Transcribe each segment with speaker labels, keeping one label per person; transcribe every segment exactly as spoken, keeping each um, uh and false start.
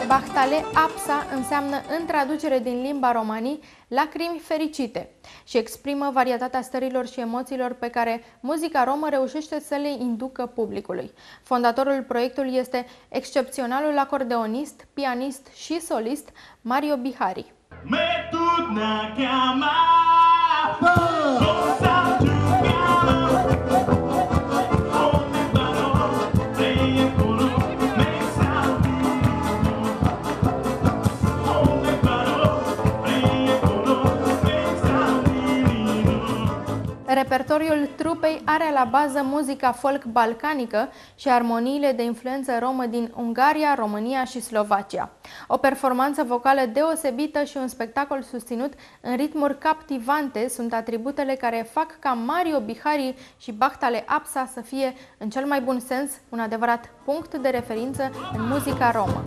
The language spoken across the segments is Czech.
Speaker 1: Bahtale Apsa înseamnă, în traducere din limba romanii, lacrimi fericite și exprimă varietatea stărilor și emoțiilor pe care muzica romă reușește să le inducă publicului. Fondatorul proiectului este excepționalul acordeonist, pianist și solist Mario Bihari. Repertoriul trupei are la bază muzica folk balcanică și armoniile de influență romă din Ungaria, România și Slovacia. O performanță vocală deosebită și un spectacol susținut în ritmuri captivante sunt atributele care fac ca Mario Bihari și Bahtale Apsa să fie, în cel mai bun sens, un adevărat punct de referință în muzica romă.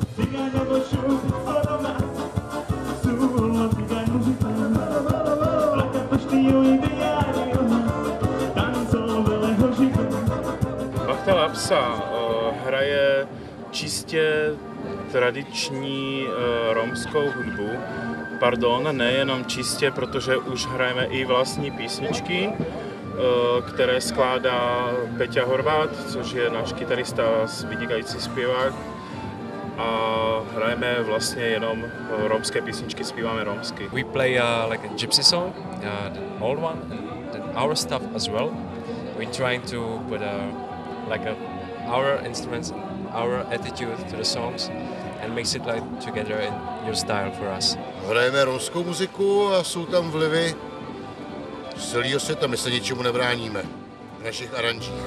Speaker 2: Bahtale Apsa uh, hraje čistě tradiční uh, romskou hudbu. Pardon, nejenom čistě, protože už hrajeme i vlastní písničky, uh, které skládá Peťa Horvát, což je náš kytarista, vynikající zpěvák. A hrajeme vlastně jenom romské písničky, zpíváme romsky.
Speaker 3: We play uh, like a gypsy song, uh, the old one, and then our stuff as well. We're trying to put a, like a, our instruments, our attitude to the songs and mix it like together in your style for us.
Speaker 4: Hrajeme romskou muziku a jsou tam vlivy z celého světa, my se ničemu nebráníme v našich aranžích.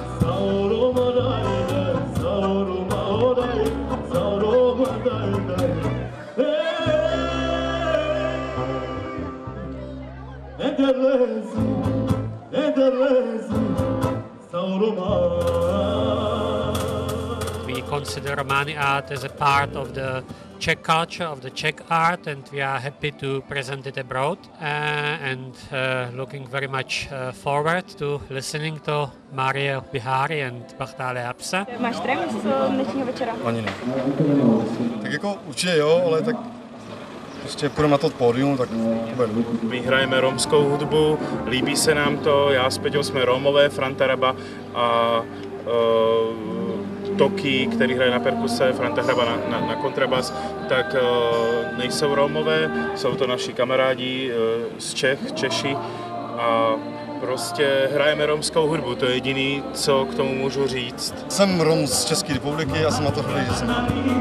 Speaker 5: We consider Romani art as a part of the Czech culture, of the Czech art, and we are happy to present it abroad uh, and uh, looking very much uh, forward to listening to Mario Bihari and Bahtale Apsa.
Speaker 6: Máš trémec z dnešního večera?
Speaker 7: Ani ne. Tak jako určitě jo, ale tak prostě půjdeme na to pódium, tak bude.
Speaker 2: My hrajeme romskou hudbu, líbí se nám to, já s Peťou jsme Romové, Franta Raba a uh, Toki, který hraje na perkuse, Franta Hraba na, na, na kontrabas, tak uh, nejsou Romové, jsou to naši kamarádi uh, z Čech, Češi a prostě hrajeme romskou hudbu, to je jediný, co k tomu můžu říct.
Speaker 7: Jsem Rom z České republiky a jsem na to hrdý, že jsem.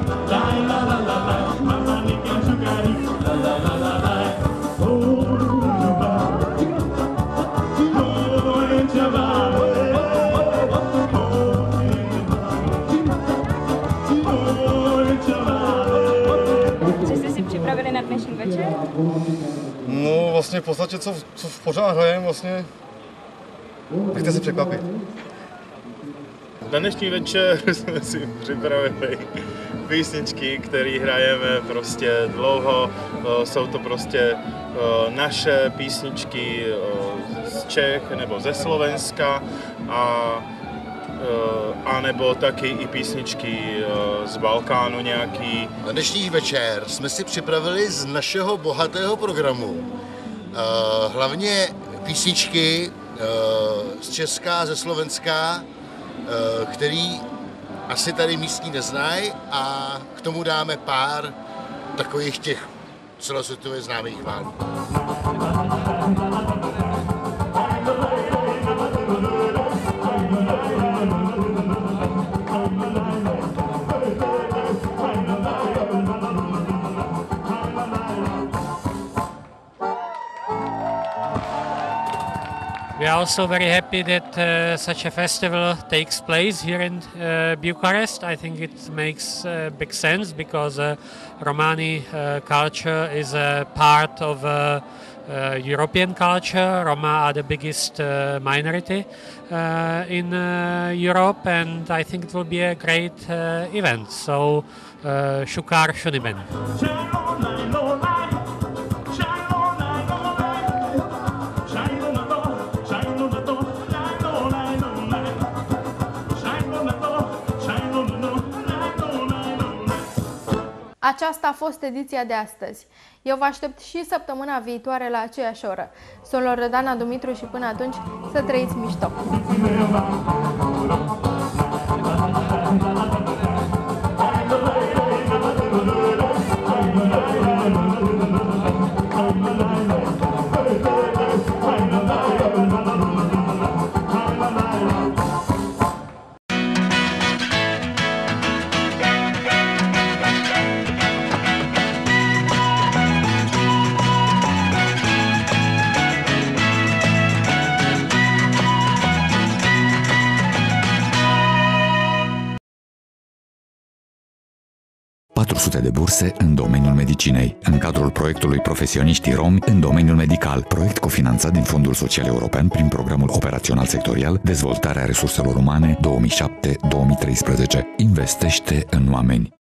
Speaker 6: Co jste si připravili na dnešní večer?
Speaker 7: No vlastně v podstatě, co, co pořád hrajeme, vlastně, nechte se překvapit.
Speaker 2: Na dnešní večer jsme si připravili písničky, které hrajeme prostě dlouho. Jsou to prostě naše písničky z Čech nebo ze Slovenska a, a nebo taky i písničky z Balkánu nějaký.
Speaker 4: Na dnešní večer jsme si připravili z našeho bohatého programu hlavně písničky z Česka, ze Slovenska, který asi tady místní neznají, a k tomu dáme pár takových těch celosvětově známých válů.
Speaker 5: We are also very happy that uh, such a festival takes place here in uh, Bucharest. I think it makes uh, big sense because uh, Romani uh, culture is a part of uh, uh, European culture. Roma are the biggest uh, minority uh, in uh, Europe, and I think it will be a great uh, event. So, uh, Shukar Shuniben.
Speaker 1: Aceasta a fost ediția de astăzi. Eu vă aștept și săptămâna viitoare la aceeași oră. Sunt Loredana Dumitru și până atunci să trăiți mișto!
Speaker 8: patru sute de burse în domeniul medicinei, în cadrul proiectului Profesioniștii Romi în domeniul medical, proiect cofinanțat din Fondul Social European prin Programul Operațional Sectorial Dezvoltarea Resurselor Umane două mii șapte două mii treisprezece. Investește în oameni.